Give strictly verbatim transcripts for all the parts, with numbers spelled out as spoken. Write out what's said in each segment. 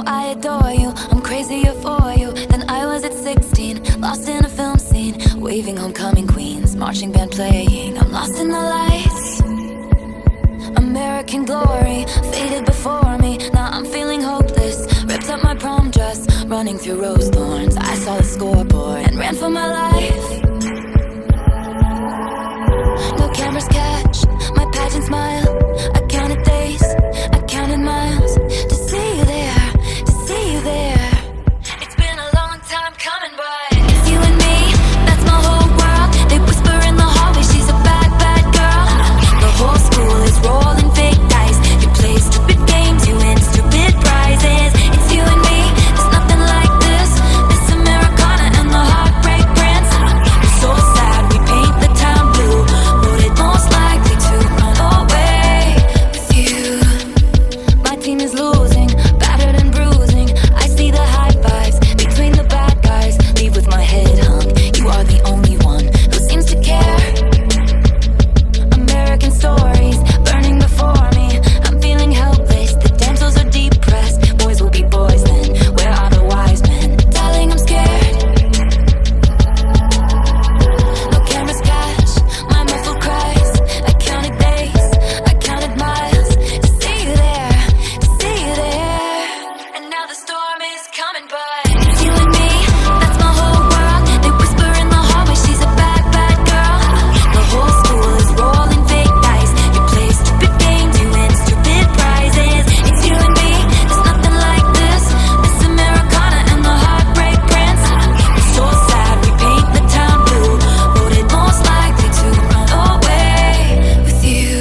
know I adore you, I'm crazier for you than I was at sixteen. Lost in a film scene, waving homecoming queens, marching band playing, I'm lost in the lights. American glory faded before me, now I'm feeling hopeless. Ripped up my prom dress, running through rose thorns. I saw the scoreboard and ran for my life. No cameras catch my pageant smile. I counted days, I counted miles to see you there, to see you there. It's been a long time coming, but it's you and me, that's my whole world. They whisper in the hallway, she's a bad, bad girl. The whole school is rolling fake dice. You play stupid games, you win stupid prizes. It's you and me, there's nothing like this. This Americana and the Heartbreak prince. We're so sad, we paint the town blue. Voted most likely to run away with you. My team is losing, battered and bruising. I see the high fives between the bad guys. Leave with my head hung, you are the only one who seems to care. American stories burning before me, I'm feeling helpless. The damsels are depressed, boys will be boys then. Where are the wise men? Darling, I'm scared. No cameras catch my muffled cries. I counted days, I counted miles to see you there, to see you there. And now the storm is coming, but it's you and me, that's my whole world. They whisper in the hallway, she's a bad, bad girl. The whole school is rolling fake dice. You play stupid games, you win stupid prizes. It's you and me, there's nothing like this. This Americana and the Heartbreak prince. We're so sad, we paint the town blue. Voted most likely to run away with you.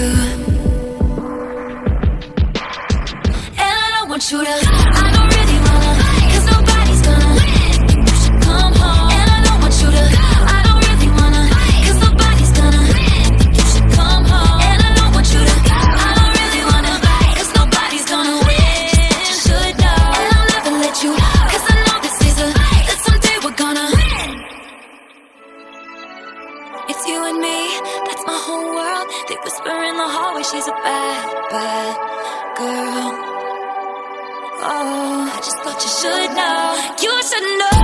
And I don't want you to, I don't really wanna, cause nobody's gonna. You should come home. And I don't want you to, I don't really wanna, cause nobody's gonna. You should come home. And I don't want you to, I don't really wanna, cause nobody's gonna win. You should know. And I'll never let you, cause I know this is a, that someday we're gonna. It's you and me, that's my whole world. They whisper in the hallway, she's a bad, bad girl. Oh, I just thought you should know, you should know.